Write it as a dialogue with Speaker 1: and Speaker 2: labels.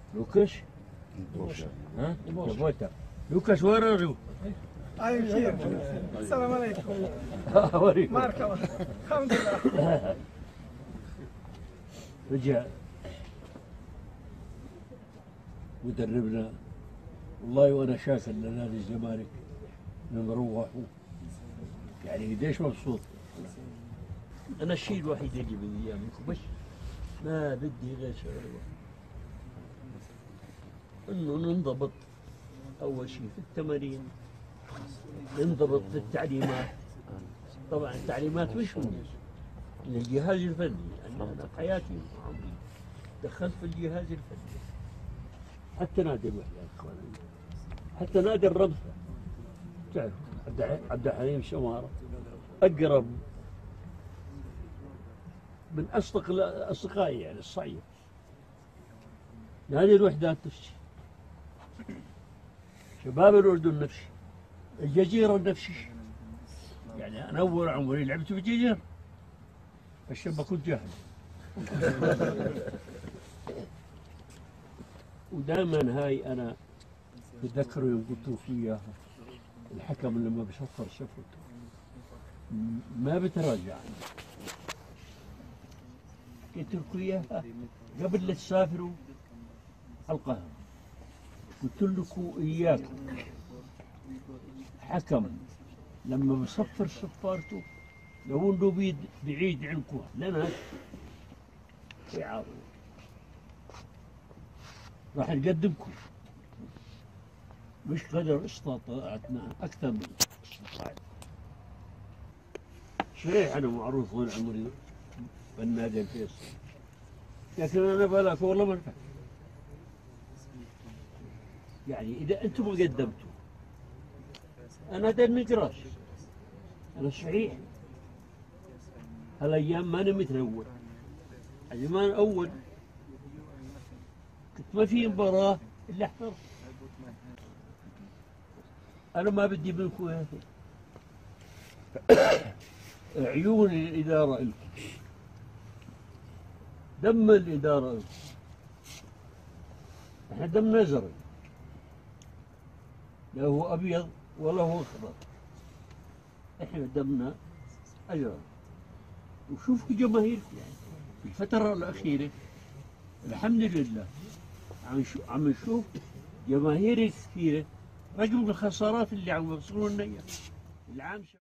Speaker 1: لوكاش؟ ها؟ جابوتا لوكاش ورا
Speaker 2: السلام عليكم.
Speaker 1: وريكم
Speaker 2: مرحبا. الحمد لله.
Speaker 1: رجع ودربنا والله وانا شاكر لنادي الزمالك نروح يعني قديش مبسوط. انا الشيء الوحيد اللي بدي اياه منكم بس ما بدي غير شغله انه ننضبط اول شيء في التمارين، ننضبط في التعليمات. طبعا التعليمات مش من الجهاز الفني، يعني انا حياتي وعمري دخلت في الجهاز الفني. حتى نادي الوحدة يا اخوان، حتى نادي الرمثة تعرف عبد الحليم شمارة اقرب من اصدقائي يعني الصعيد. نادي الوحدات نفسي، شباب الاردن نفسي، الجزيرة نفسي. يعني انا اول عمري لعبت في الجزيرة بس لما كنت جاهل. ودائما هاي انا بتذكر يوم قلت له اياها، الحكم لما بيصفر شفته ما بتراجع عنه. قلت لكم اياها قبل لا تسافروا على القاهرة، قلت لكم اياكم حكم لما بصفر صفارته لو انه بعيد عنكم لنا يعاون راح نقدمكم، مش قدر استطاعتنا اكثر من استطاعتنا. صحيح انا معروف طول عمري بالنادي الفيصل، لكن انا بلاك والله ما نفع. يعني اذا انتم ما قدمتوا انا ده النقراش. انا صحيح هالايام ماني مثل اول. زمان اول كنت ما في مباراه الا احترت. انا ما بدي منكم هيك. عيون الاداره لكم، دم الاداره لكم. احنا دمنا زرق، لا هو ابيض ولا هو اخضر، احنا دمنا ازرق. وشوفوا جماهيركم يعني في الفتره الاخيره الحمد لله عم نشوف جماهير كثيره رغم الخسارات اللي عم يوصلوا لنا اياها. العام